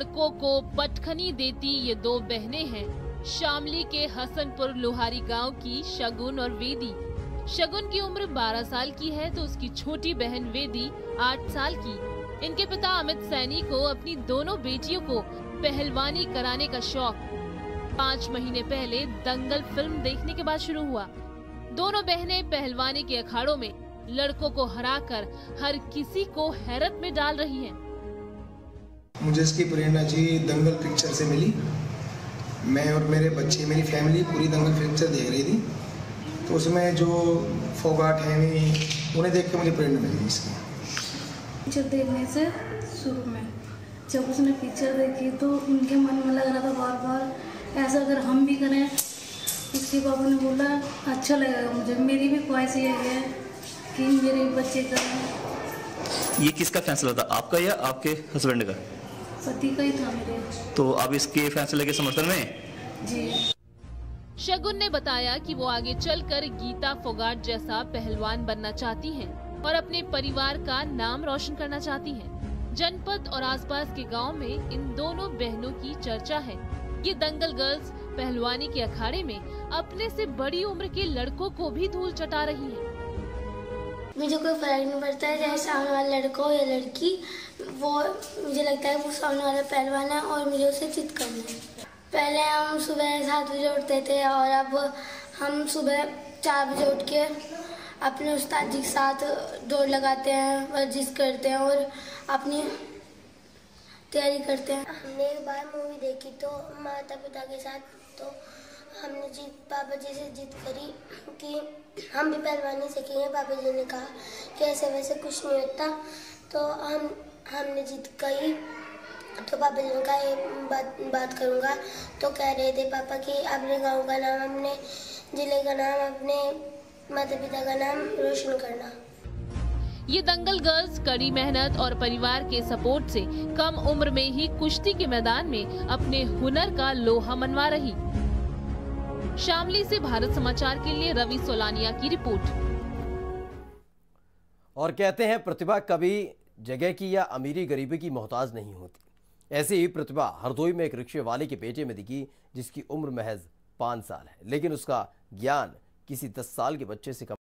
लड़कों को पटखनी देती ये दो बहनें हैं शामली के हसनपुर लोहारी गांव की शगुन और वेदी। शगुन की उम्र 12 साल की है तो उसकी छोटी बहन वेदी 8 साल की। इनके पिता अमित सैनी को अपनी दोनों बेटियों को पहलवानी कराने का शौक 5 महीने पहले दंगल फिल्म देखने के बाद शुरू हुआ। दोनों बहनें पहलवानी के अखाड़ों में लड़कों को हराकर हर किसी को हैरत में डाल रही हैं। मुझे इसकी प्रेरणा जी दंगल पिक्चर से मिली। मैं और मेरे बच्चे, मेरी फैमिली पूरी दंगल पिक्चर देख रही थी, तो उसमें जो फोगाट है उन्हें देख के मुझे प्रेरणा मिली इसकी। पिक्चर देखने से शुरू में जब उसने पिक्चर देखी तो उनके मन में लग रहा था बार बार ऐसा अगर हम भी करें। उसके पापा ने बोला अच्छा लगेगा मुझे, मेरी भी ख्वाहिश ये है कि मेरे बच्चे करें। ये किसका फैसला था, आपका या आपके हस्बैंड का? पति का ही था मेरे। तो आप इसके फैसले के समर्थन में? जी। शगुन ने बताया कि वो आगे चलकर गीता फोगाट जैसा पहलवान बनना चाहती हैं और अपने परिवार का नाम रोशन करना चाहती हैं। जनपद और आसपास के गांव में इन दोनों बहनों की चर्चा है। ये दंगल गर्ल्स पहलवानी के अखाड़े में अपने से बड़ी उम्र के लड़कों को भी धूल चटा रही हैं। मुझे कोई फर्क नहीं पड़ता है चाहे सामने वाला लड़का हो या लड़की, वो मुझे लगता है वो सामने वाला पहलवान है और मुझे उसे जीत करना है। पहले हम सुबह 7 बजे उठते थे और अब हम सुबह 4 बजे उठ के अपने उस्ताद जी के साथ दौड़ लगाते हैं, वर्जिश करते हैं और अपनी तैयारी करते हैं। हमने एक बार मूवी देखी तो माता पिता के साथ, तो हमने पापा जी से जिद करी कि हम भी पहलवानी सीखेंगे। पापा जी ने कहा कि ऐसे वैसे कुछ नहीं होता, तो हमने जिद करी। तो पापा जी ने कहा ये बात करूँगा। तो कह रहे थे पापा कि अपने गांव का नाम, अपने जिले का नाम, अपने माता पिता का नाम रोशन करना। ये दंगल गर्ल्स कड़ी मेहनत और परिवार के सपोर्ट से कम उम्र में ही कुश्ती के मैदान में अपने हुनर का लोहा मनवा रही। शामली से भारत समाचार के लिए रवि सोलानिया की रिपोर्ट। और कहते हैं प्रतिभा कभी जगह की या अमीरी गरीबी की मोहताज नहीं होती। ऐसी ही प्रतिभा हरदोई में एक रिक्शे वाले के बेटे में दिखी जिसकी उम्र महज 5 साल है, लेकिन उसका ज्ञान किसी 10 साल के बच्चे से कम